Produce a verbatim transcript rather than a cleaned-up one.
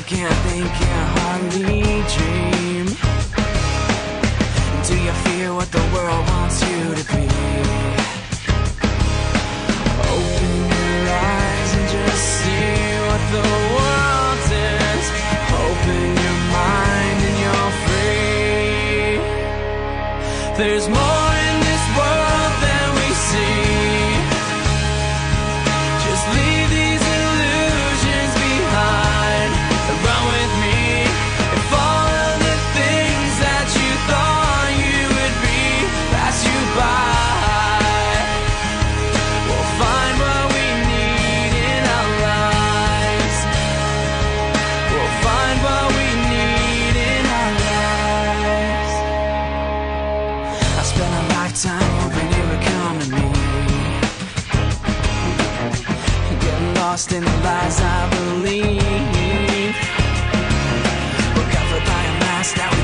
can't think, can't hardly dream. Do you fear what the world wants you to be? Open your eyes and just see what the world is. Open your mind and you're free. There's more in this world than we see. Just leave these illusions behind and run with me. If all of the things that you thought you would be pass you by, we'll find what we need in our lives. We'll find what we need in our lives. I spent a lifetime hoping you would come to me, getting lost in the lies I believe. We're covered by a mask that